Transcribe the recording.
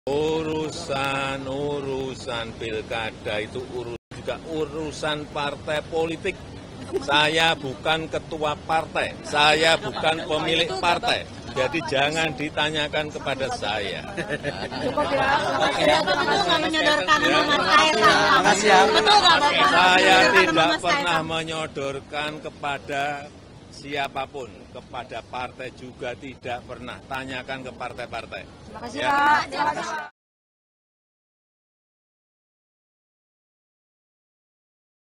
Urusan pilkada itu juga urusan partai politik. Saya bukan ketua partai, saya bukan pemilik partai. Jadi jangan ditanyakan kepada saya. Saya tidak pernah menyodorkan kepada siapapun, kepada partai juga tidak pernah. Tanyakan ke partai-partai. Terima kasih, Pak.